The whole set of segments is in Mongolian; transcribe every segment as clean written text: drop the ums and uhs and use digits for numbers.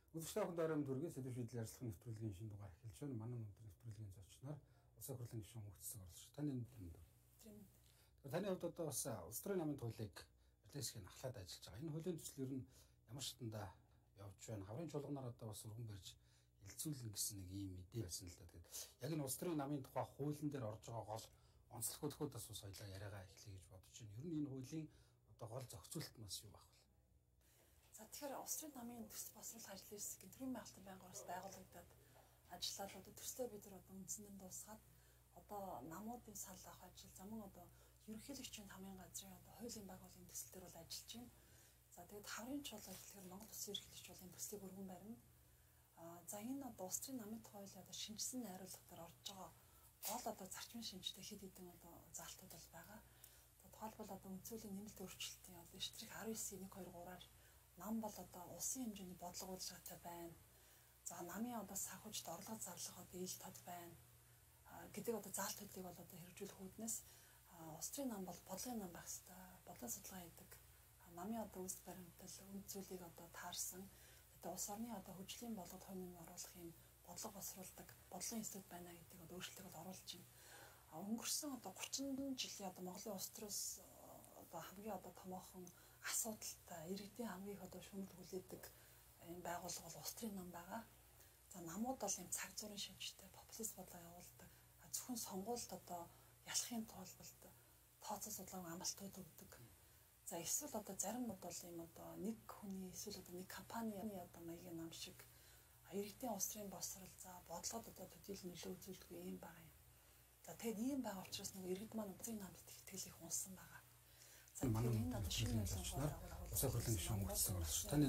Өдөртэй ахын дараамд хүргээ сэдв шийдэл ярилцлагын нэвтрүүлгийн шинэ дугаар эхэлж байна. Манай өнөөдөр нэвтрүүлгийн зочноор Улсын хурлын гишүүн Мөхцөг оролцож таны мэдээ. Тэгэхээр таны хувьд одоо бас улс төрийн намын хуулийг рефлексийг ахлаад ажиллаж байгаа. Энэ хуулийн төсөл ер нь ямар шатанда явж байна? Хаврын чуулганаар одоо бас өргөн барьж хилцүүлнэ гэсэн нэг ийм мэдээ байсан л да. Тэгэхээр яг энэ улс төрийн намын тухай хуулийн дээр орж байгаа гол онцлогуудыг бас соёлоо яриагаа эхлэе гэж бодож байна. Ер нь энэ хуулийн одоо гол зохицуулалт нь бас юу байх вэ? За тэгэхээр улс төрийн намын төсөл босруулах ажил эрсдэл гэнтрийн байгуулалтын байгууллагаас байгуулагдаад ажиллаад одоо төслөө бид нар одоо үндсэндээ дуусгаад одоо намуудын санал авах ажил замун одоо ерөнхийлөгчийн тамийн газрын одоо хуулийн байгууллагын төсөл дээр бол ажиллаж байна. За тэгээд хаврын чуулган гэхээр Монгол Улсын ерөнхийлөгч чуулганы төслийг өргөн барина. За энэ одоо улс төрийн намын хуулийн одоо шинжилсэн найруулга дээр орж байгаа гол одоо зарчмын шинжтэй хэд хэдэн одоо заалтууд бол байгаа. Тухайлбал одоо үндсүүлийн нэмэлт өөрчлөлтийн одоо эштрэг 19.123-аар нам бол одоо улсын хэмжээний бодлого үйлчилгээтэй байна. За намын одоо санхүүжилт орлого зарлага одоо ил тод байна. Гэдэг одоо заалтуудыг бол одоо хэрэгжүүлэх үүднээс улс төрийн нам бол бодлогын нам байх хэрэгтэй. Бодлогын судалгаа хийдэг. Намын одоо үст баримтал үнд зүйлийг одоо таарсан. Одоо улс орны одоо хөгжлийн болгоод хойноо оруулах юм бодлого босруулдаг бодлогын институт байна гэдэг одоо өөрчлөлтийг бол оруулж байна. Өнгөрсөн одоо 30 жилийн одоо Монголын улс төрөөс одоо хамгийн одоо томоохон асуудалтай иргэдийн хамгийн их одоо шүүмжлэл хүлээдэг энэ байгууллага бол улс төрийн нам байгаа. За намууд бол юм цаг зуурын шинжтэй популист бодлого явуулдаг. Зөвхөн сонгуульд одоо ялахын тулд тооцоо судалгааны амлалтууд өгдөг. За эсвэл одоо зарим нь бол юм одоо нэг хүний эсвэл одоо нэг компанийн одоо маягийн нам шиг иргэдийн улс төрийн босрол за бодлогод одоо төдийлөн нөлөө үзүүлдэг юм байгаа юм. За тэгээд ийм байгаа учраас нэг иргэд маань улсын намд итгэл их унсан байгаа. За энэ одоо шинэ сонголтоор Улсын хурлын гишүүн Мөхцөг оролцож таны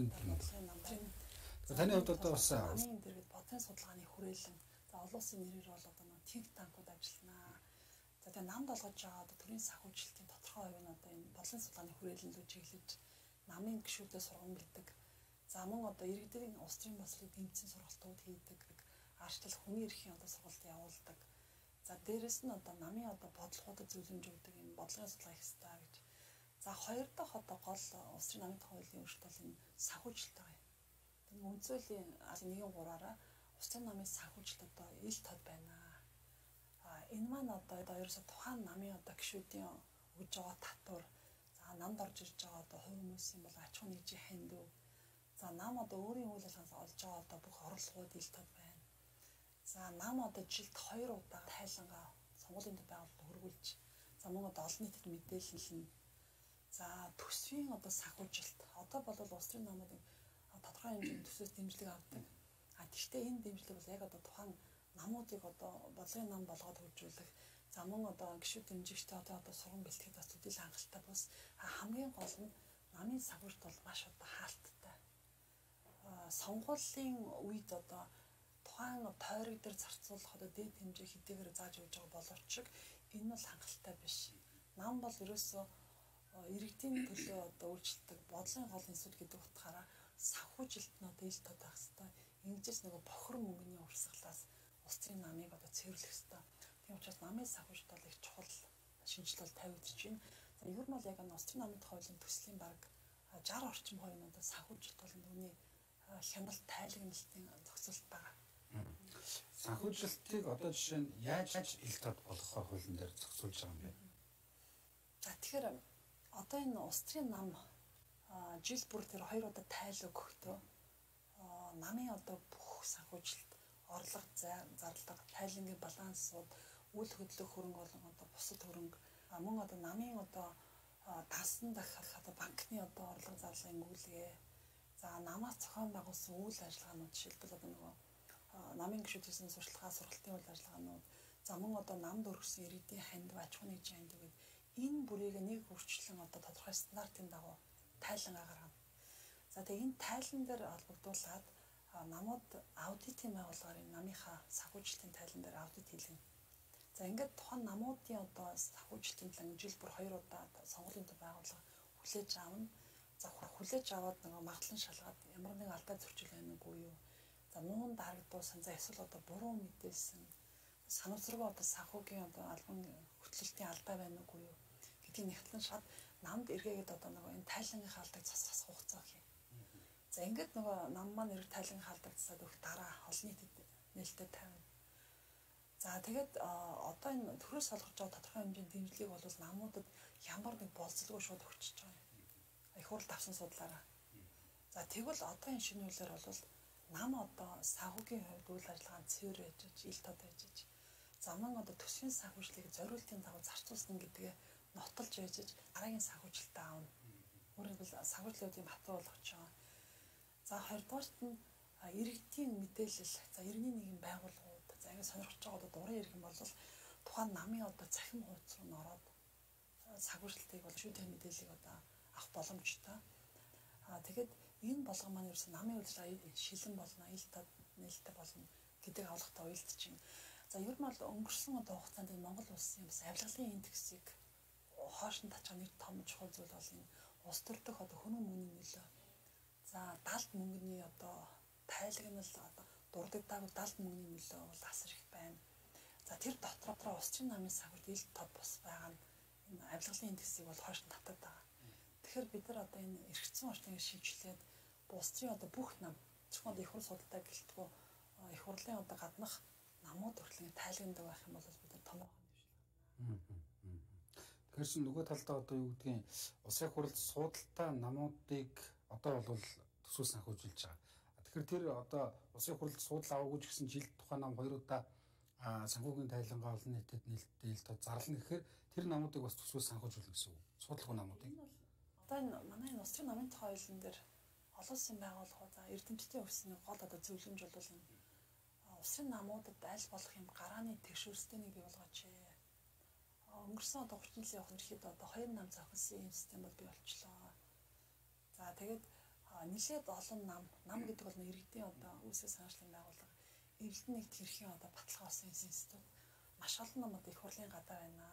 хувьд одоо бас намын дэргэд бодлогын судалгааны хүрээлэн за олон улсын нэрээр бол одоо нэг think tank-ууд ажилланаа. За тэгээд намд олгож байгаа одоо төрийн санхүүжилтийн тодорхой хувь нь одоо энэ бодлогын судалгааны хүрээлэнлүү чиглэж намын гишүүдээ сургам битдэг. За мөн одоо иргэдийн улс төрийн бослыг дэмжсэн сургалтууд хийдэг. Арчлал хүний эрхийн одоо сургалт явуулдаг. За дээрэс нь одоо намын одоо бодлогуудад зөвлөмж өгдөг юм бодлогын судалгаа их хэрэгтэй гэж. За хоёр дахь одоо гол улс төрийн намын хуулийн өөрчлөлт бол энэ санхүүжилт байгаа юм. Энэ үндсүүлийн 1.3-аараа улс төрийн намын санхүүжилт одоо ил тод байна. Энэ маань одоо ерөөсө тухайн намын одоо гишүүдийн өгж байгаа татвар за намд орж ирж байгаа одоо хувь хүмүүсийн бол аж ахуй нэгжийн хандив. За нам одоо өөрийн үйл ажиллагаанд олж байгаа одоо бүх орлогууд ил тод байна. За нам одоо жилд 2 удаа тайлангаа сонгуулийн төв байгууллагад хөргүүлж за мөн одоо олон нийтэд мэдээлэл нь за төсвийн одоо санхүүжилт одоо бол улс төрийн намуудын тодорхой хэмжээний төсвөөс дэмжлэг авдаг. Гэхдээ энэ дэмжлэг бол яг одоо тухайн намуудыг одоо бодлогын нам болгоод хөгжүүлэх за мөн одоо гишүүд дэмжигчтэй одоо сургам бэлтгэхэд бас төдийлөн хангалттай бус хамгийн гол нь намын санхүүжилт бол маш одоо хаалттай. Сонгуулийн үед одоо тухайн тойрог дээр зарцуулах одоо дээд хэмжээ хэдийгээр зааж өгж байгаа боловч энэ бол хангалттай биш. Нам бол ерөөсөө иргэдийн төлөө одоо үйлчлдэг бодлогын гол институт гэдэг утгаараа санхүүжилт нь одоо ил тод байх хэрэгтэй. Ингэжээс нөгөө бохор мөнгөний урсгалаас улс төрийн намыг одоо цэвэрлэх хэрэгтэй. Тийм учраас намын санхүүжилт бол их чухал шинжил бол тавигдж байна. За ер нь бол яг улс төрийн намын хуулийн төслийн баг 60 орчим хувийн одоо санхүүжилт бол нүуний хяналт тайлагналтын зохицуулалт байгаа. Санхүүжилтийг одоо жишээ нь яаж ил тод болгохоор хуулийн дээр зохицуулж байгаа юм бэ? За тэгэхээр одоо энэ улс төрийн нам жил бүр тэр 2 удаа тайлаг өгөхдөө намын одоо бүх санхүүжилт орлого зарлага тайлангийн балансууд үйл хөдлөх хөрөнгө болон одоо бусад хөрөнгө мөн одоо намын одоо тасан дахих одоо банкны одоо орлого зарлагын үүлгээ за намаас зохион байгуулсан үйл ажиллагаанууд жишээлбэл одоо нөгөө намын гишүүдийн сурталчилгаа сургалтын үйл ажиллагаанууд за мөн одоо намд өргөсөн иргэдийн хандив аж ахуй нэгжийн хандив гэдэг энэ бүрийг нэг хүрчлэн одоо тодорхой стандартын дагуу тайлан гаргана. За тэгээ энэ тайлан дээр холбогдуулаад намууд аудитын байгууллагаар энэ намынхаа санхүүжилтийн тайлан дээр аудит хийлгэнэ. За ингээд тухайн намуудын одоо санхүүжилтийн талаар жил бүр 2 удаа сонгуулийн төв байгууллага хүлээж аавна. За хүлээж аваад нөгөө магадлан шалгаад ямар нэгэн алдаа зөрчил байна уу юу. За муун дарагдуулсан за эсвэл одоо буруу мэдээлсэн санамсаргүй одоо санхүүгийн одоо албан хөтлөлтийн алдаа байна уу юу гэдгийг нэгтлэн шат намд эргээгээд одоо нөгөө энэ тайлангийнхаа алдааг засах хугацаа өгье. За ингээд нөгөө нам маань эрэг тайлан халдагдсаад өгөх дараа олон нийтэд нээлттэй тавина. За тэгээд одоо энэ төрөөс олгож байгаа тодорхой хэмжээний дэмжлэг бол намуудад ямар нэг болцолгүй шууд өгчөж байгаа юм. Их хурл давсан судлаараа. За тэгвэл одоо энэ шинэ хуулиар бол нам одоо санхүүгийн хувьд үйл ажиллагаанд цэвэр байж, ил тод байж, заман одоо төсвийн санхүүжлийг зориултын дагуу зарцуулсан гэдгээ нотолж байж, дараагийн санхүүжилтээ аавна. Өөрөөр хэлбэл санхүүжлуудын хатуу болгож байгаа. За хоёрдугаарт нь иргэдийн мэдээлэл, за иргэний нэгэн байгууллагууд, за ингэ сонирхож байгаа одоо дурын иргэн бол тухайн намын одоо цахим хуудас руу ороод санхүүжилтийг бол шүүхийн мэдээллийг одоо авах боломжтой. Тэгээд энэ болгон маань ерөөсөн намын үйлчлэл шилэн болно, ил тод нээлттэй болно гэдэг авлагатай уялдаж байна. За ер нь бол өнгөрсөн одоо хугацаанд Монгол улсын бас авилгалын индексийг хоош нь тачаа нэг том чухал зүйл бол энэ улс төр дэх одоо хүнэн мөнгөний нөлөө. За далд мөнгөний одоо тайлагнал одоо дурддагдаг далд мөнгөний нөлөө бол асар их байна. За тэр дотроо улс төрийн намын санхүүжилт ил тод бус байгаа нь энэ авилгалын индексийг бол хоош нь татаад байгаа. Тэгэхээр бид нар одоо энэ эргэцсэн орчныг шинжилээд улс төрийн одоо бүх нам зөвхөн их хурл судалтай гэлтгүү их хурлын одоо гаднах намууд хүртэл тайлагнадаг байх юм бол бид нар томоохон дэвшлээ. Тэгэхээр чинь нөгөө талдаа одоо юу гэдгийг улсын хурлд суудалтай намуудыг одоо бол төсөв санхүүжилж байгаа. Тэгэхээр тэр одоо улсын хурлд суудал аваагүй ч гэсэн жилд тухайн нам 2 удаа санхүүгийн тайлангаа олон нийтэд нээлттэй тод зарлана гэхээр тэр намуудыг бас төсөв санхүүжүүлнэ гэсэн үг. Суудалгүй намуудыг. Одоо энэ манай энэ улсын намын тухай хуулийн дээр олон улсын байгууллагууд за эрдэмтдийн офисны гол одоо зөвлөмж бол энэ улсын намуудад аль болох юм гарааны тэгшүүр системийг бий болгооч. Өнгөрсөн одоо 30 жилийн явах ерхэд одоо 2 нам зохиосон юм систем бол бий болчлоо. За тэгээд нэлээд олон нам гэдэг бол иргэдийн одоо үүсгэл санаачлалын байгууллага эрдэнэ нэгт хэрхэн одоо баталгаа болсон институт маш олон нам одоо их хурлын гадаа байна.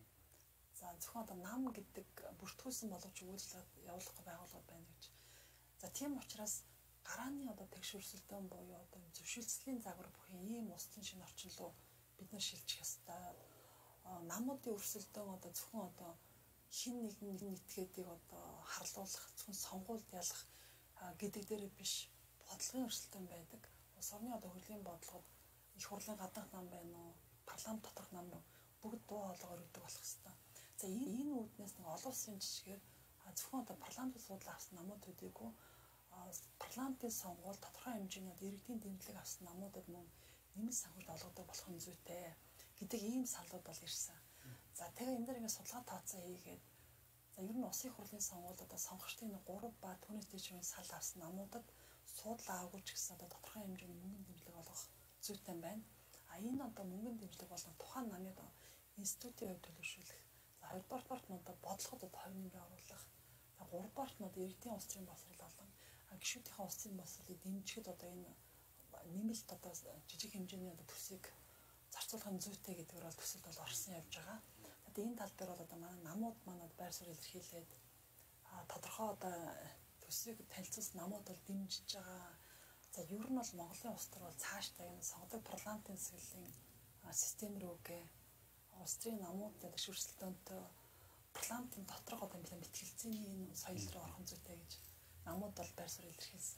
За зөвхөн одоо нам гэдэг бүртгүүлсэн боловч үйлчлэг явуулах байгууллагууд байна гэж. За тийм учраас гарааны одоо тэгшүүрсэлтэн буюу одоо зөвшөөрлөлийн загвар бүхэн ийм устын шинэ орчин руу бид нар шилжих ёстой. Намуудын өрсөлдөөн одоо зөвхөн одоо хин нэгэн этгээдийг одоо харлуулах, зөвхөн сонгуульд ялах гэдэг дээр биш бодлогын өрсөлдөөн байдаг. Улс орны одоо хөрлийн бодлогод их хурлын гаднах нам байна уу, парламент доторх нам бүгд дуу хоолойгоор өгдөг болох ёстой. За энэ үүднээс нэг олон улсын жишгээр зөвхөн одоо парламентд суудлаа авсан намууд төдийгүй парламентын сонгуул тодорхой хэмжээний иргэдийн дэмжлэг авсан намуудад мөн нэмэлт санхүүжилт олгодог болох нь зүйтэй гэдэг ийм саналуд бол ирсэн. За тэгээ энэ дээр ингээд судалгаа тооцоо хийгээд за ер нь улсын хурлын сонгуульд одоо сонгогчдын 3 ба түүнээс дээш үеийн сал авсан намуудад суудлаа аваагүй ч гэсэн одоо тодорхой хэмжээний мөнгөний дэмжлэг олгох зүйтэй байна. Энэ одоо мөнгөний дэмжлэг болон тухайн намын институтийн хувьд төлөвшүүлэх. За хоёрдугаарт нь одоо бодлогод одоо хувь нэмрээ оруулах. За гуравдугаарт нь одоо иргэдийн улс төрийн боловсрол болон гишүүдийн улс төрийн боловсролыг дэмжихэд одоо энэ нэмэлт одоо жижиг хэмжээний одоо төсвийг зарцуулах нь зүйтэй гэдгээр бол төсөлд бол орсон явж байгаа. Тэгээд энэ тал дээр бол одоо манай намууд манад байр суурь илэрхийлээд тодорхой одоо төсвийг танилцуулсан намууд бол дэмжиж байгаа. За ер нь бол Монголын улс төр бол цаашдаа энэ сонгодог парламентын засаглалын систем рүүгээ улс төрийн намуудын шүүрсэлтөнтэй парламентын доторх одоо мэтгэлцээний энэ соёл руу орхон зүйтэй гэж намууд бол байр суурь илэрхийлсэн.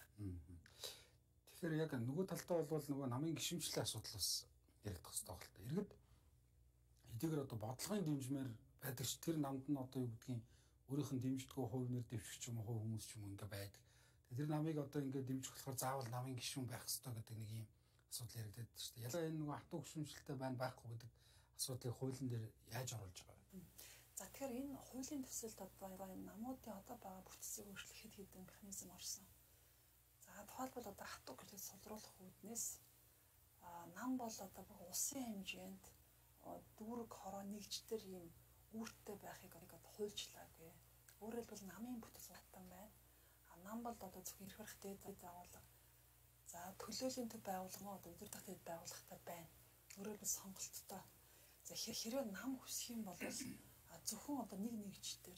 Тэгэхээр яг нөгөө талдаа бол нөгөө намын гишүүнчлийн асуудал бас яригдах хэрэгтэй байна л та. Иргэд хэдийгээр одоо бодлогын дэмжмээр байдаг ч тэр намд нь одоо юу гэдгийг өөрийнх нь дэмждэггүй хувь нэр дэвшигч юм уу, хувь хүмүүс ч юм уу ингээ байдаг. Тэр намыг одоо ингээ дэмжих болохоор заавал намын гишүүн байх хэрэгтэй гэдэг нэг юм асуудал яригдаад байна шүү дээ. Ялангуяа энэ нөгөө хатуу гишүүнчлэлтэй байна байхгүй гэдэг асуудлыг хуулийн дээр яаж оруулж байгаа вэ? За тэгэхээр энэ хуулийн төсөлд одоо энэ намуудын одоо байгаа бүтцийг өөрчлөх хэдэн механизм орсон. За тухайлбал одоо хатуу гэрлийг сулруулах үүднээс нам бол одоо бүх улсын хэмжээнд дүүрэг хороо нэгжтэр ийм үүрэгтэй байхыг одоо хуульчлаагүй. Өөрөөр хэлбэл намын бүтэц хатан байна. Нам бол одоо зөвхөн эрх барих дээд байгууллага. За төлөөллийн төв байгууллага одоо удирдах дээд байгууллагатай байна. Өөрөөр хэлбэл сонголттой. За хэрвээ нам хүсэх юм бол зөвхөн одоо нэг нэгжтэр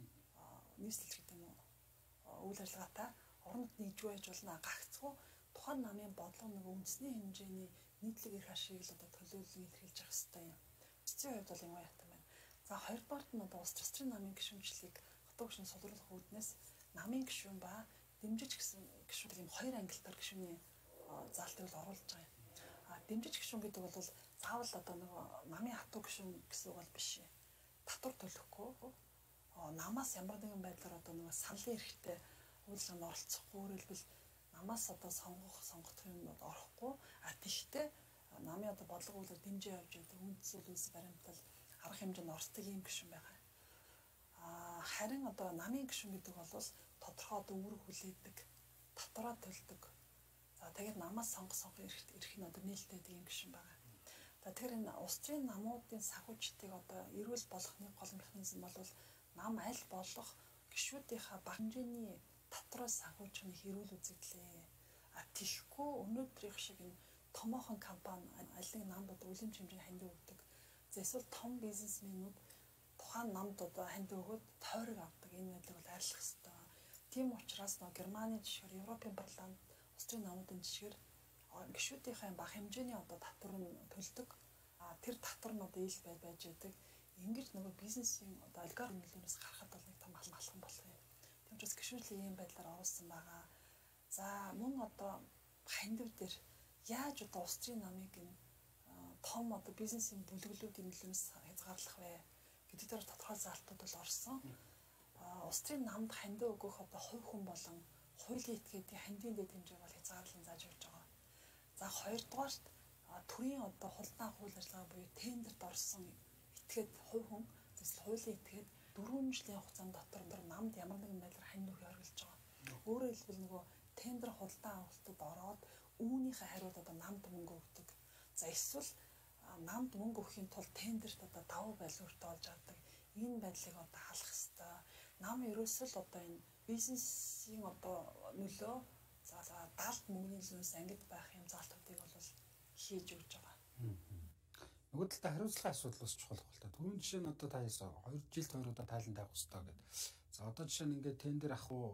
нийслэл гэдэг юм уу үйл ажиллагаатай орнод нэгж байж болно. Гагцгүй тухайн намын бодлого нэг үндэсний хэмжээний нийтлэг эрх ашиг л одоо төлөөлөл илэрхийлж явах хэрэгтэй юм. Эцсийн хувьд бол юм ятан байна. За хоёрдугаарт нь одоо улс төрийн намын гишүүнчлэлийг хатуу гишүүн сулруулах үүднээс намын гишүүн ба дэмжиж гэсэн гишүүн ийм хоёр ангилтаар гишүүний заалтыг л оруулж байгаа юм. Дэмжиж гишүүн гэдэг бол заавал одоо нөгөө намын хатуу гишүүн гэсэн үг бол биш. Татвар төлөхгүй намаас ямар нэгэн байдлаар одоо нөгөө саналын эрхтэй үйлчлэгэнд оролцохгүй, өөрөлдвөл намаас одоо сонгох юмнууд орохгүй. Тэгтээ намын одоо бодлого үйлээр дэмжиж явж байдаг үндсэл үйлс баримтал арга хэмжээнд орцдог юм гишүүн байгаа. Харин одоо намын гишүүн гэдэг бол тодорхой одоо үүрэг хүлээдэг, татвараа төлдөг. Тэгээд намаас сонгох эрх нь одоо нээлттэй юм гишүүн байгаа. Тэгэхээр энэ улс төрийн намуудын санхүүжилтийг одоо эрүүл болгохны гол механизм бол нам аль болох гишүүдийнхаа бага хэмжээний татвараас санхүүжихны эрүүл үзэгдлээ. Тэгэхгүй өнөөдрийнх шиг энэ томоохон компани аль нэг намд одоо үлэм хэмжээний хандив өгдөг. Эсвэл том бизнесмэнүүд тухайн намд одоо хандив өгөөд тойрог авдаг. Энэ байдлыг бол арилгах хэрэгтэй. Тийм учраас нөгөө Германы жишгээр, Европын парламент, улс төрийн намуудын жишгээр гишүүдийнхээ бага хэмжээний одоо татвар нь төлдөг. Тэр татвар нь одоо ил байж байдаг. Ингэж нөгөө бизнесийн одоо олигарх нөлөөнөөс гарахад бол нэг том алхам болох юм. Тийм учраас гишүүнлийн ийм байдлаар оруулсан байгаа. За мөн одоо хандив дээр яаж одоо улс төрийн намыг энэ том одоо бизнесийн бүлэглүүдийн нөлөөнөөс хязгаарлах вэ гэдэг дээр тодорхой заалтууд бол орсон. Улс төрийн намд хандив өгөх одоо хувь хүн болон хуулийн этгээдийн хандивын дэд хэмжээг бол хязгаарлан зааж өгч байгаа. За хоёрдугаарт төрийн одоо хулгай хууль ажиллагаа буюу тендерт орсон этгээд хувь хүн эсвэл хуулийн этгээд 4 жилийн хугацаанд дотор намд ямар нэгэн байдлаар хандив өгөхийг оргилж байгаа. Өөрөөр хэлбэл нөгөө тендер хулгай авалтад ороод үүнийхээ хариуд одоо намд мөнгө өгдөг. За эсвэл намд мөнгө өгөхийн тулд тендерт одоо давуу байлгууртаа олж авдаг. Энэ байдлыг одоо халах хэрэгтэй. Нам ерөөсөө л одоо энэ бизнесийн одоо нөлөө даалт мөнгөний нөлөөс ангид байх юм заалтуудыг бол хийж өгч байгаа. Нөгөө талдаа хариуцлагын асуудал бас чухал байна. Түрүүн жишээ нь одоо та хэлсэн 2 жилд 2 удаа тайлан тавих хэрэгтэй гэдэг. За одоо жишээ нь ингээд тендер ах уу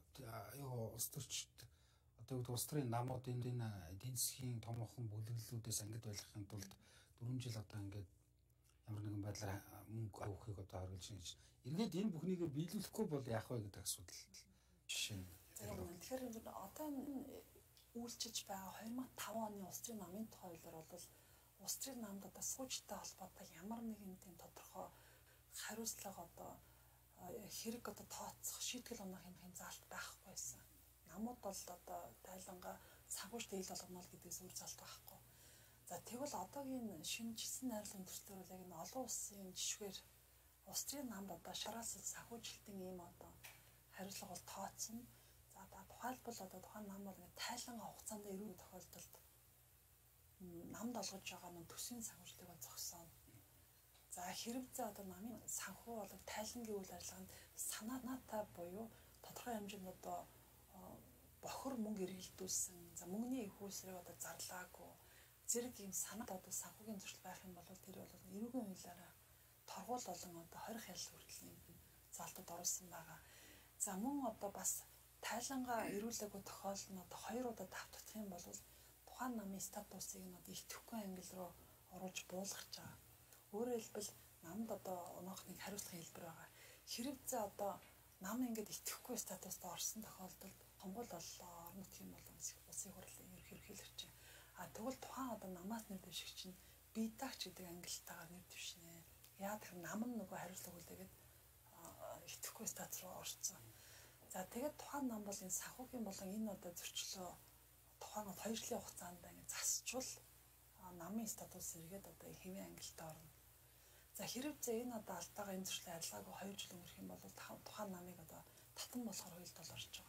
улс төрчд одоо улс төрийн намуудын энэ эдийн засгийн томоохон бүлэглэлүүдээс ангид байлгахын тулд 4 жил одоо ингээд ямар нэгэн байдлаар мөнгө авахыг одоо харуулж ингэж эргээд энэ бүхнийг биелүүлэхгүй бол яах вэ гэдэг асуудал жишээ нь. Тэгэхээр одоо үйлчилж байгаа 2005 оны улс төрийн намын тухай хуулиар бол улс төрийн намд одоо суугчтай холбоотой ямар нэгэн тийм тодорхой хариуцлага одоо хэрэг одоо тооцох шийтгэл унах юм заалт байхгүй байсан. Намууд бол одоо тайлангаа санхүүжтэй ил болгоно гэдгээс өөр заалт байхгүй. За тэгвэл одоогийн шинжсэн найруулгын төслөөр бол яг энэ олон улсын жишгээр улс төрийн намд одоо шараас санхүүжилтийн ийм одоо хариуцлага бол тооцсон. За тухайлбал одоо тухайн нам бол ингэ тайлангаа хугацаанд эрүүл тохиолдолд намд олгож байгаа нь төсвийн санхүүжилтийг бол зогсооно. За хэрэгцээ одоо намын санхүү бол тайлангийн үйл ажиллагаанд санаатай буюу тодорхой хэмжээнд одоо бохор мөнгө эргэлдүүлсэн. За мөнгөний их үүсрэг одоо зарлаагүй. Зэрэг ийм санаад одоо санхүүгийн зуршил байх юм бол тэр бол эрүүгийн хуулиараа торгуул болон одоо 20 хял хүртлийн заалтад оруулсан байгаа. За мөн одоо бас тайлангаа эрүүлээгүй тохиолдолд нь одоо 2 удаа давтагдах юм бол тухайн намын статусыг нь одоо идэвхгүй ангил руу оруулж буулгаж байгаа. Өөрөөр хэлбэл намд одоо оноохныг хариуцлах хэлбэр байгаа. Хэрэгцээ одоо нам ингээд идэвхгүй статуст орсон тохиолдолд Монгол боллоо, орон нутгийн болон улсын хурлын ерөнхийлөгч. Тэгвэл тухайн одоо намаас нэр дэвшигч нь бидагч гэдэг ангилалтаагаар нэр дэвшнэ. Яа тэр нам нь нөгөө хариуцлага үлдээгээд идэвхгүй статус руу орсон. За тэгээд тухайн нам бол энэ санхүүгийн болон энэ одоо зөрчлөө тухайн 2 жилийн хугацаанд ингээд засчвал намын статус эргээд одоо хэвийн ангилалтаа орно. За хэрэгцээ энэ одоо алдаагаа энэ зөрчлөө арилгаагүй 2 жил өнгөрөх юм бол тухайн намыг одоо татан болохоор хуйлд орж байгаа.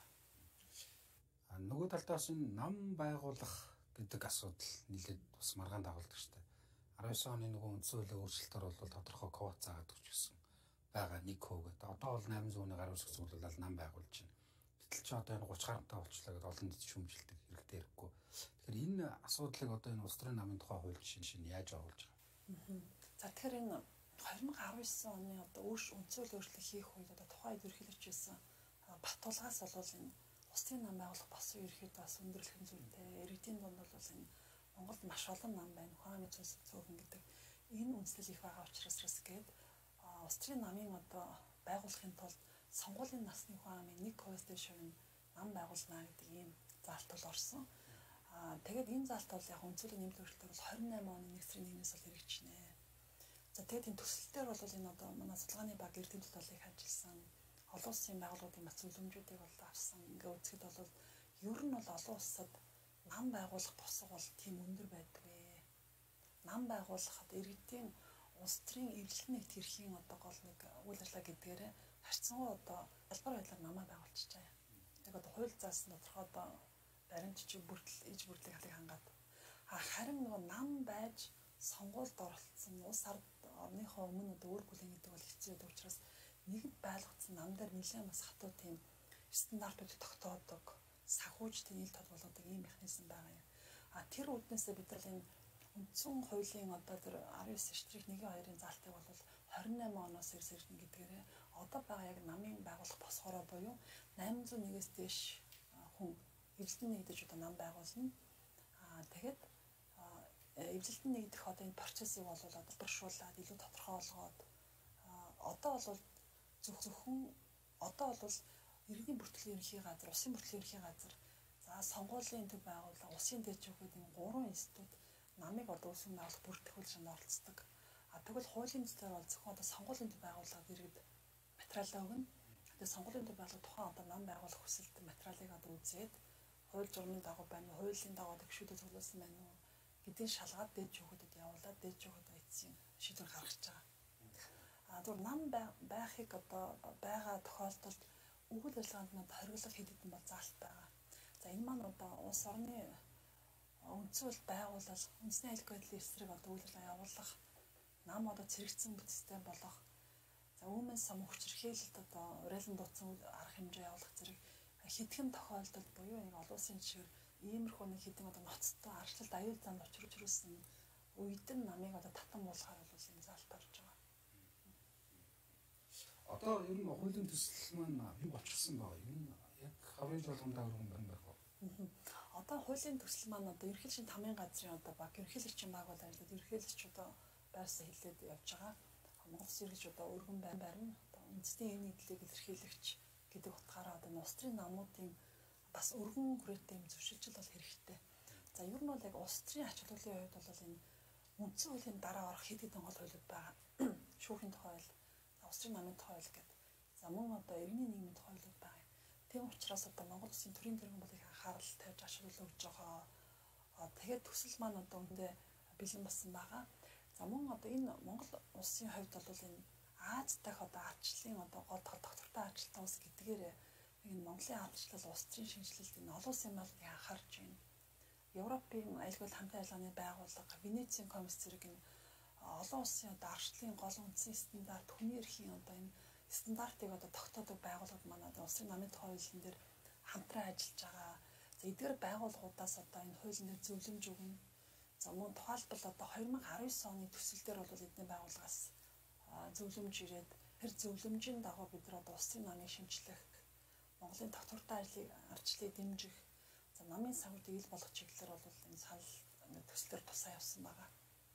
Нөгөө талдаас энэ нам байгуулах гэдэг асуудал нэлээд бас маргаан дагуулдаг шүү дээ. 19 оны нөгөө үндсэн хуулийн өөрчлөлтөөр бол тодорхой квот заагаад өгчихсөн байгаа 1% гэдэг. Одоо бол 800-ны гаруй зөвлөлд нам байгуулж байна. Гэтэл ч одоо энэ 30 гаруйтай болчлаа гэдэг олон нийт шүүмжилдэг хэрэгтэй хэрэггүй. Тэгэхээр энэ асуудлыг одоо энэ улс төрийн намын тухай хууль жишээ нь яаж оруулж байгаа? За тэгэхээр энэ 2019 оны одоо үндсэн хуулийн өөрчлөлт хийх үед одоо тухайн ерөнхийлөгч байсан Батулгаас бол энэ улс төрийн нам байгуулах болсон ерөнхийдөө бас өндөрлөхөн зүйтэй. Иргэдийн дунд бол энэ Монголд маш олон нам байна. Ухааны цөөхөн гэдэг энэ үндслэл их байгаа учраас гээд улс төрийн намын одоо байгуулахын тулд сонгуулийн насны хүн амын 1% дэш хувийн нам байгуулна гэдэг ийм заалт бол орсон. Тэгээд энэ заалт бол яг үнцүүлийн нэмэлт өөрчлөлтөөр бол 28 оны 1 сарын 1-ээс бол хэрэгжинэ. За тэгээд энэ төсөлтөөр бол энэ одоо манай судалгааны баг эрдэмтэд толыг ажилласан олон улсын байгууллагуудын бас зөвлөмжүүдийг бол авсан. Ингээ үзэхэд бол ер нь бол олон улсад нам байгуулах босго бол тийм өндөр байдгүй. Нам байгуулахад иргэдийн улс төрийн эвлэл нэгт хэрхийн одоо гол нэг үйл ажиллагаа гэдгээрээ харьцангуй одоо албар байдлаар намаа байгуулчихж байгаа. Яг одоо хууль заасан тодорхой одоо баримтч бүртэл иж бүрдлийг халыг хангаад. Харин нөгөө нам байж сонгуульд оролцсон улс орныхоо өмнө одоо өөр бүлээн гэдэг бол хэцүү байдаг учраас нэгд байлгацсан нам дээр нэлээд бас хатуу тийм стандартуудыг тогтоодог, санхүүжтийн ил тод болгодог ийм механизм байгаа юм. Тэр үүднээсээ бид нар энэ үндсэн хуулийн одоо тэр 19/1-1-2-ын заалтыг бол 28 оноос эрсэрнэ гэдгээрээ одоо байгаа яг намын байгуулах босгороо буюу 801-ээс дээш хүн эвлэлд нэгдэж одоо нам байгуулна. Тэгээд эвлэлд нэгдэх одоо энэ процессыг бол одоо туршуулад илүү тодорхой болгоод одоо бол зөвхөн одоо бол иргэний бүртгэлийн ерөнхий газар, улсын бүртгэлийн ерөнхий газар, за сонгуулийн төв байгууллага, улсын дэжүүх гэдэг энэ гурван институт намыг одоо үүсгэн байгуулах бүртгэх үйлчилгээнд оролцдог. Тэгвэл хуулийн төслөөр бол зөвхөн одоо сонгуулийн төв байгууллагад иргэд материалаа өгнө. Тэгээд сонгуулийн төв байгууллага тухайн одоо нам байгуулах хүсэлт материалыг одоо үзээд хууль журмын дагуу байна уу, хуулийн дагуу төвшөлтөд цуглуулсан байна уу гэдгийг шалгаад дэжүүхэдэд явуулаад дэжүүхэд эцсийн шийдвэр гаргаж байгаа. Зөв нам байхыг одоо байгаа тохиолдолд үйл ажиллагаанд хориглох хэд хэдэн бол заалт байгаа. За энэ маань одоо улс орны үндсүүл байгуулал, үндэсний аюулгүй байдлын эсрэг одоо үйл ажиллагаа явуулах, нам одоо цэрэгцсэн систем болох, за өмнөөс мөхчрхээлд одоо урайлан дуудсан арга хэмжээ явуулах зэрэг хэдхэн тохиолдолд буюу нэг олон улсын жишгээр иймэрхүү нэг хэдэн одоо ноцтой арчлалд аюул заанд учруулсан үед нь намыг одоо татан буулахаар бол энэ заалт орж байгаа. Одоо ер нь хуулийн төсөл маань юу болчихсон баа? Ер нь яг хаврын жолгондоо өргөн байна байх уу? Одоо хуулийн төсөл маань одоо ерөнхийлөгчийн тамгын газрын одоо баг ерөнхийлөгчийн баг бол ажиллаад ерөнхийлөгч одоо байрсаа хилээд явж байгаа. Монгол Улсын ерөнхийлөгч одоо өргөн барина. Одоо үндэсний эв нийтлийг илэрхийлэгч гэдэг утгаараа одоо улс төрийн намуудын бас өргөн хүрээтэй юм зөвшөлтөл бол хэрэгтэй. За ер нь бол яг улс төрийн ач холбогдлын хувьд бол энэ үндсэн хуулийн дараа орох хэд хэдэн гол хуулиуд байгаа. Шүүхийн тухай хууль, улс төрийн намын тухай хууль гэдэг. За мөн одоо иргэний нийгмийн тухай хуулиуд байгаа. Тийм учраас одоо Монгол Улсын төрийн тэргүүн болыг анхаарал тавьж ашиглаж өгж байгаа. Тэгээд төсөл маань одоо үндэ бэлэн болсон байгаа. За мөн одоо энэ Монгол Улсын хувьд бол энэ Аз дахь одоо арчлалын одоо гол доктортой арчлалтай улс гэдгээр энэ Монголын арчлал улс төрийн шинжилэлд энэ олон улсын малыг анхаарч байна. Европын аюулгүй хамтын ажиллагааны байгууллага, Венецийн комисс зэрэг энэ олон улсын одоо арчлалын гол үндсэн стандарт, хүний эрхийн одоо энэ стандартыг одоо тогтоодог байгууллагууд манай одоо улсын намын хуулийн дээр хамтран ажиллаж байгаа. За эдгээр байгууллагуудаас одоо энэ хуулийн дээр зөвлөмж өгнө. За мөн тухайлбал одоо 2019 оны төсөл дээр бол эдний байгууллагаас зөвлөмж ирээд тэр зөвлөмжийн дагуу бид нар одоо улсын намыг шинжлэх, Монголын доктортой арчлалыг дэмжих, за намын санхүүгийн ил болох чиглэлээр бол энэ санал төслөөр тусаа явсан байгаа.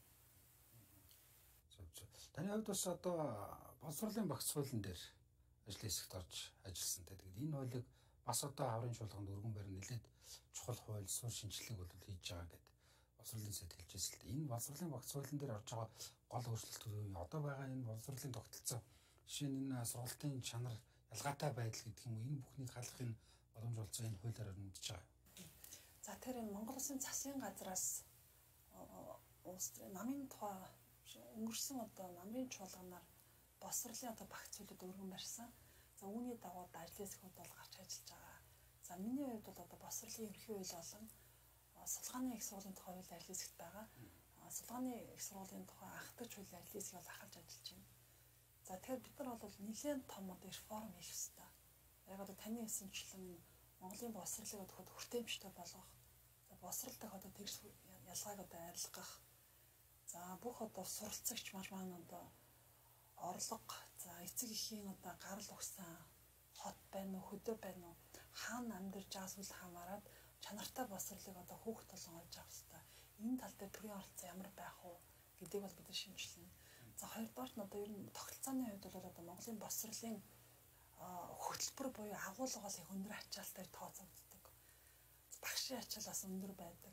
Таны хувьд бас одоо боловсролын багц хуулийн дээр ажлын хэсэгт орж ажилласан. Тэгээд энэ хуулийг бас одоо хаврын чуулганд өргөн барь нэлээд чухал хууль, суурь шинжилгээг бол хийж байгаа гэдэг боловсролын сайд хэлжсэн л дээ. Энэ боловсролын багц хуулийн дээр орж байгаа гол өөрчлөлтүүд одоо байгаа энэ боловсролын тогтолцоо, жишээ нь энэ сургалтын чанар, ялгаатай байдал гэдэг юм уу, энэ бүхнийг халахын боломж олцоо энэ хуулиар өрнөдөж байгаа. За тэр энэ Монгол Улсын засгийн газраас улс намын тухай өнгөрсөн одоо намын чуулганаар боловсролын одоо багц хуулиуд өргөн барьсан. За үүний дагуу ажлын хэсгүүд бол гарч ажиллаж байгаа. За миний хувьд бол одоо боловсролын ерөнхий хууль болон судалгааны их сургуулийн тухай хууль ажлын хэсэгт байгаа. Судалгааны их сургуулийн тухай анхдагч хуулийн ажлын хэсгийг бол ахалж ажиллаж байна. За тэгэхээр бид нар бол нэлээд том одоо реформ хийх ёстой. Яг одоо таны хэлсэнчлэн Монголын боловсролыг одоо хүртээмжтэй болгох, за боловсрол дахь одоо тэгш ялгааг одоо арилгах. За бүх одоо суралцагч маань одоо орлого, за эцэг эхийн одоо гарал угсан хот байна уу, хөдөө байна уу, хаана амьдарч байгаас үл хамааран чанартай боловсролыг одоо хүүхд толгой олж авах хэрэгтэй. Энэ тал дээр төрийн оролцоо ямар байх вэ гэдгийг бол бид шинжилнэ. За хоёрдугаар нь одоо ер нь тогтолцооны хувьд бол одоо Монголын боловсролын хөтөлбөр буюу агуулга бол их өндөр ачаалтаар тооцогддог. Багшийн ачаал бас өндөр байдаг.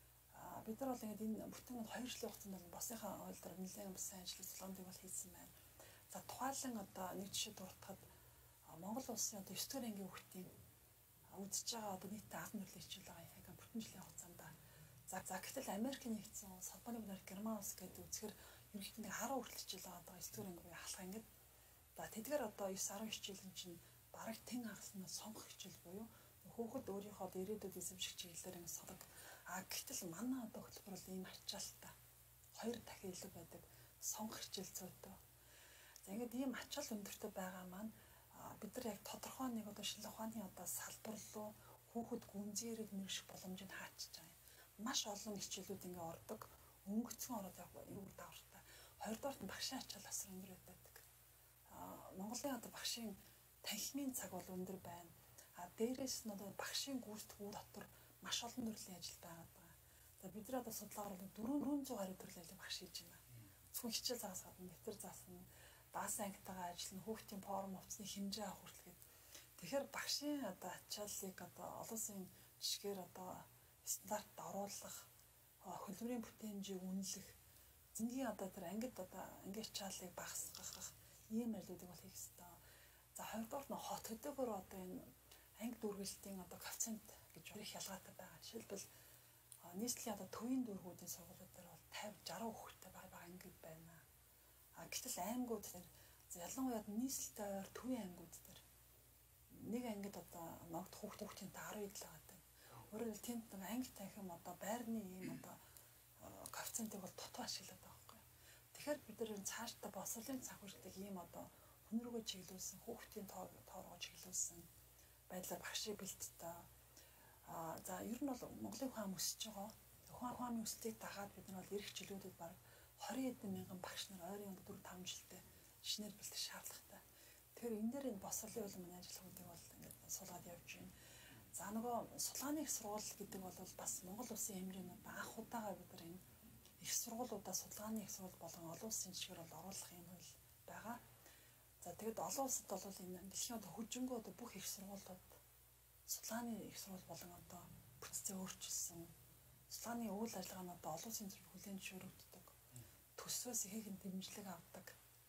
Бид нар бол ингээд энэ бүтэн 2 жилийн хугацаанд бол босынхаа ойлдор нэлээд бас сайн ажил судалгааныг бол хийсэн байна. За тухайлан одоо нэг жишээ дуртахад Монгол улсын одоо 9 дугаар ангийн хүүхдийн үзэж байгаа одоо нийтдээ 10 төрлийн хичээл байгаа яг бүтэн жилийн хугацаанд. За гэтэл Америкийн нэгдсэн улс, Холбооны Монарх, Герман улс гэдэг үзэхээр ерөнхийдөө 10 хүртэл хичээл байгаа 9 дугаар ангийн халах ангид. За тэдгээр одоо 9-10 хичээлийн чинь бараг тэн хагаснаас сонгох хичээл буюу хүүхэд өөрийнхөө ирээдүйд эзэмших чиглэлээр ингэ сондог. Гэтэл манай одоо хөтөлбөр бол ийм ачаалттай 2 дахин илүү байдаг сонгох хичээл зүйтэй. За ингээд ийм ачаал өндөртэй байгаа маань бид нар яг тодорхой нэг одоо шинжилгээ ухааны одоо салбар руу хүүхэд гүнзгийрэг мэрэгших боломжийг хаачиж байгаа юм. Маш олон хичээлүүд ингээ ордог. Өнгөцгөн ороод яг юу давартай. Хоёрдугаарт нь багшийн ачаал бас өндөр байдаг. Монголын одоо багшийн танхимын цаг бол өндөр байна. Дээрээс нь одоо багшийн гүйцэтгэх дотор маш олон төрлийн ажил байгаа. За бид нар одоо судалгаагаар 420 төрлийн багш хийж байна. Зөвхөн хичээл заагаас гадна дэвтэр заасан, даасан ангитайгаа ажиллана, хүүхдийн форм хувцсны хэмжээ авах хүртэл гээд. Тэгэхээр багшийн одоо ачааллыг одоо олон улсын жишгээр одоо стандартд оруулах, хөдөлмөрийн бүтээмжийг үнэлэх, зингийн одоо тэр ангид одоо ангийн ачааллыг багасгах ийм ажлуудыг бол хийх ёстой. За хоёрдугаар нь хот хөдөөгөр одоо энэ анги дүүргэлтийн одоо коэффициент гэж их ялгаатай байгаа. Жишээлбэл нийслэлийн одоо төвийн дүүргүүдийн сургуулиуд дээр бол 50-60 хүүхэдтэй байгаа ангид байна. Гэтэл аймагуд дээр ялангуяа нийслэлтэй ойр төвийн аймагуд дээр нэг ангид одоо ногд хүүхдийн та 12 л байгаа. Өөрөөр хэлбэл тэнд нэг анги танхим одоо байрны ийм одоо коэффициентийг бол тотоо ашиглаад байгаа байхгүй. Тэгэхээр бид нар цаашдаа босрлын цахилтыг ийм одоо хүн рүүгээ чиглүүлсэн, хүүхдийн тооргоо чиглүүлсэн байдлаар багшийг бэлтдэг. За ер нь бол Монголын хүн ам өсөж байгаа. Хүн амын өсөлтийг дагаад бид нар бол эх жилүүдэд баг 20 эдэн мянган багш нар ойрын 4-5 жилдээ шинээр бэлтгэх шаардлагатай. Тэгэхээр энэ дээр энэ босрлын улмын ажиллагуудыг бол ингээд суулгаад явж байна. За нөгөө судалгааны их сургууль гэдэг бол бас Монгол улсын хэмжээнд анх удаага бид нар энэ их сургуулиудаа судалгааны их сургууль болон олон улсын жишгээр бол оруулах юм хэл байгаа. За тэгэд олон улсад бол энэ дэлхийн одоо хөжингөө одоо бүх их сургуулиуд судалгааны их сургууль болон одоо бүтцээ өөрчилсөн. Судалгааны үйл ажиллагааны одоо олон улсын зөв хүлээн зөвшөөрөгддөг. Төсвөөс ихэнх дэмжлэг авдаг.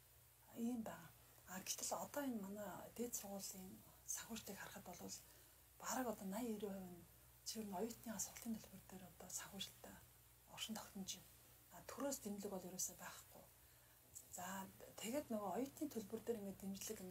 Ийм байна. Гэтэл одоо энэ манай дээд сургуулийн санхүүжилтийг харахад бол бараг одоо 80-90% нь зөв нь оюутны асуултын төлбөр дээр одоо санхүүжилттэй оршин тогтнож байна. Төрөөс дэмжлэг бол ерөөсөй байхгүй. За тэгээд нөгөө оюутны төлбөр дээр ингээд дэмжлэг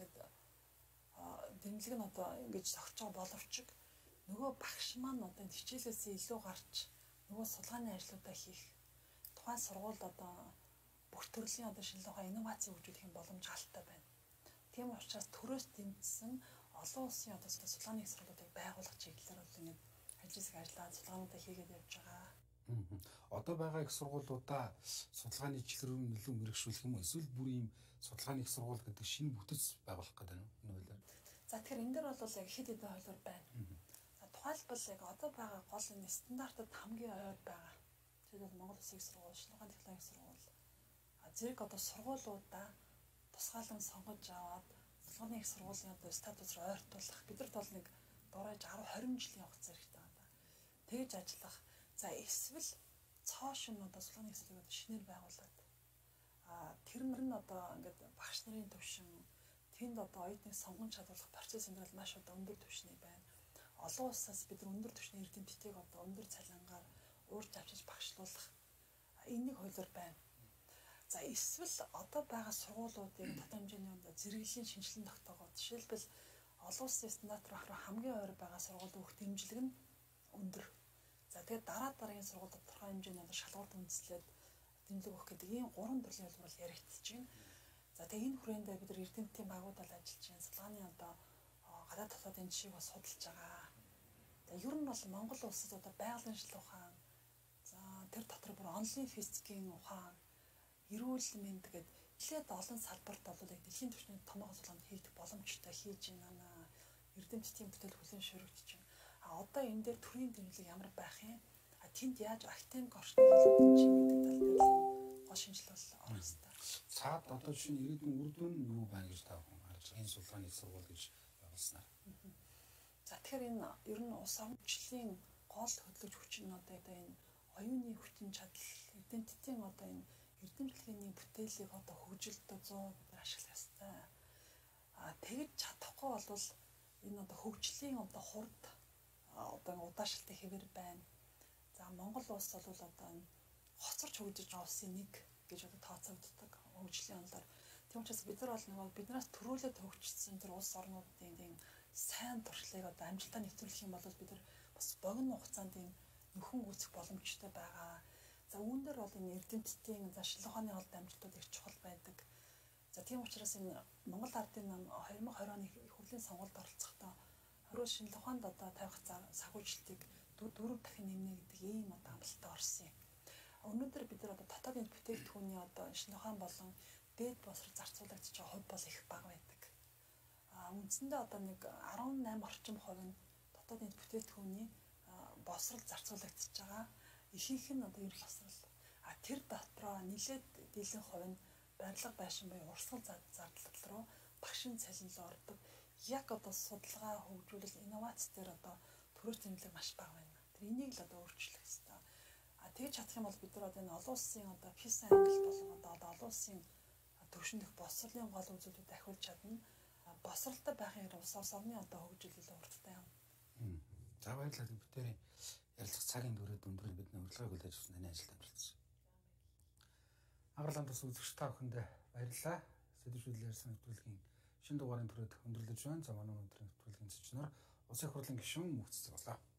нь одоо ингэж тогтож байгаа боловч нөгөө багш маань одоо хичээлээс илүү гарч нөгөө судалгааны ажлуудаа хийх тухайн сургуульд одоо бүх төрлийн одоо шинжилгээ ухааны инновац хөгжүүлэх юм боломж алтай байна. Тийм учраас төрөөс дэмжсэн олон улсын одоо судалгааны их сургуулиудыг байгуулах чиглэлээр бол ингээд ажиллаад судалгаануудаа хийгээд явж байгаа. Одоо байгаа их сургуулиудаа судалгааны чиглэл рүү илүү мэрэгшүүлэх юм уу? Эсвэл бүр ийм судалгааны их сургууль гэдэг шинэ бүтэц байгуулах гэдэг нь энэ үйлээр. За тэгэхээр энэ дээр бол яг хэд хэдэн хуулиур байна. За тухайлбал яг одоо байгаа гол энэ стандартад хамгийн ойр байгаа. Жишээлбэл Монгол Улсын их сургууль, Шинэ ухааны технологийн сургууль. Зэрэг одоо сургуулиудаа тусгаалan сонгож аваад судалгааны их сургуулийн одоо статусаар ойртуулах. Бидэрт бол нэг дураж 10-20 жилийн хугацаа хэрэгтэй байна. Тэгж ажиллах. За эсвэл цоошин одоо судалгааны их сургуулийг шинээр байгуулад тэр нь одоо ингээд багш нарын төвшин тэнд одоо оюутныг сонгон чадварлах процесс энэ бол маш одоо өндөр түвшний байна. Олон улсаас бид нар өндөр түвшний эрдэмтдийг одоо өндөр цалингаар уурж авчиж багшлуулах энийг хуулиар байна. За эсвэл одоо байгаа сургуулиудыг дотоод хэмжээний зэрэглэлийн шинжилэн тогтоогоод жишээлбэл олон улсын стандарт руу хамгийн ойр байгаа сургуулийн бүх дэмжлэг нь өндөр. За тэгээд дараагийн сургууль тодорхой хэмжээний шалгуурт үндэслээд дэмжлэг өгөх гэдэг ийм 3 төрлийн хэлбэр яригдчихэж байна. За тэгээ энэ хүрээндээ бид нар эрдэмтдийн багуудад ажиллаж байна. Судалгааны одоо гадаад дотоодын жишээг бас судалж байгаа. За ер нь бол Монгол улсад одоо байгалийн шинжилгээ ухаан, за тэр дотор бүр онлайн физикийн ухаан, эрүүл мэнд гэдэг нэлээд олон салбарт бол яг дэлхийн түвшний томоохон судалгаанд хийгдэх боломжтой хийж байна. Эрдэмтдийн бүтээл хүлээн зөвшөөрөгдөж байна. Одоо энэ дээр төрийн дэмжлэг ямар байх юм? Тэнд яаж академик орчныг илүү дэмжих гэдэг тал дээр гол шинжилгээ бол орох ёстой. Цаад одоо жишээ нь ирээдүйн үр дүн юу байна гэж та хүн харж энэ сулгааны сургууль гэж байгуулснаар. За тэгэхээр энэ ер нь улс орнчлын гол хөдлөж хүч нь одоо энэ оюуны хүчин чадал, идентитийн одоо энэ эрдэмтлэгийн бүтээлийг одоо хөгжилд 100% ашиглах ёстой. Тэгж чадахгүй бол энэ одоо хөгжлийн одоо хурд одоо удаашилтын хэвээр байна. За Монгол улс бол одоо энэ хоцорч хөгжиж байгаа улсын нэг гэж одоо тооцогддог хөгжлийн онолоор. Тийм учраас бид нар бол нэг биднээс төрүүлээд хөгжсөн тэр улс орнуудын энэ сайн туршлагыг одоо амжилтаар нэвтрүүлэх юм бол бид нар бас богино хугацаанд энэ нөхөн гүйцэх боломжтой байгаа. За үүн дээр бол энэ эрдэмтдийн за шинжлэх ухааны холд амжилтууд их чухал байдаг. За тийм учраас энэ Монгол Ардын нам 2020 оны их хурлын сонгуульд оролцохдоо орой шинжлэх ухаанд одоо тавих санхүүжилтийг 4 дахин нэмнэ гэдэг ийм одоо амлалтад орсон юм. Өнөөдөр бид нар одоо дотоодын бүтээгдэхүүний одоо шинжлэх ухаан болон дээд босрол зарцуулагдаж байгаа хувь бол их бага байдаг. Үндсэндээ одоо нэг 18 орчим хувь нь дотоодын бүтээгдэхүүний босрол зарцуулагдаж байгаа. Ихэнх нь одоо ерөнхий босрол. Тэр дотроо нэлээд дийлэн хувь нь барилга байшин буюу урсгал зардал руу багшин цалинлуу ордог. Яг одоо судалгаа хөгжүүлэлт инновац дээр одоо төрөөс тэмдэг маш бага байна. Тэр энийг л одоо өөрчлөх хэрэгтэй. Тэгж чадах юм бол бид нар одоо энэ олон улсын одоо PISA англи болон одоо олон улсын төвшин дэх босрлын гол үзүүлэлтүүд ахиулж чадна. Босралтай байхын хэрэг улс орны одоо хөгжил илүү хурдтай юм. За баярлалаа. Бүтээрийн ярилцах цагийн дүрээд өндөр бидний урилгыг хүлээж авсан таны ажилд амжилт. Агарлан тус үзэгч та бүхэндээ баярлалаа. Сэдвшүүлэл ярьсан нэвтрүүлгийн шинэ дугаарын түрээд өндөрлөж байна. За манай өнөөдрийн нэвтрүүлгийн зочноор Улсын хурлын гишүүн Мөхцөц болоо.